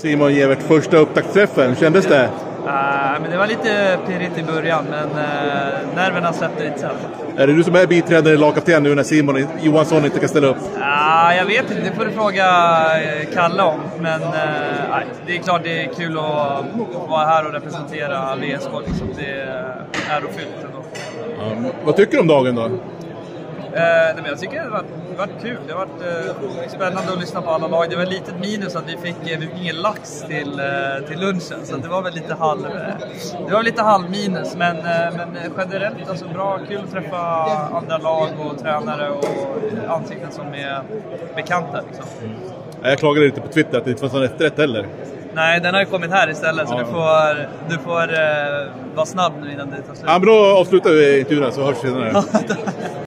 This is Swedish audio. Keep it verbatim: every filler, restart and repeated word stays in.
Simon Gevert, första upptaktsträffen, kändes det? Uh, men det var lite pirrigt i början, men uh, nerverna släppte lite sen. Är det du som är biträdande lagkapten nu när Simon Johansson inte kan ställa upp? Uh, jag vet inte, det får du fråga Kalle om. Men uh, det är klart det är kul att vara här och representera V S K. Liksom. Det är ärofyllt ändå. Ja, vad tycker du om dagen då? Uh, nej, men jag tycker det har varit, varit kul. Det har varit uh, spännande att lyssna på alla lag. Det var ett litet minus att vi fick, uh, vi fick ingen lax till, uh, till lunchen. Så det var väl lite halv, uh, det var lite halv minus. Men, uh, men generellt alltså bra, kul att träffa andra lag och tränare och ansikten som är bekanta. Liksom. Mm. Jag klagade lite på Twitter att det inte var sån efterrätt heller. Nej, den har ju kommit här istället. Ja. Så du får, du får uh, vara snabb nu innan det tar slut. Ja, men då avslutar vi intervjun så hörs vi senare.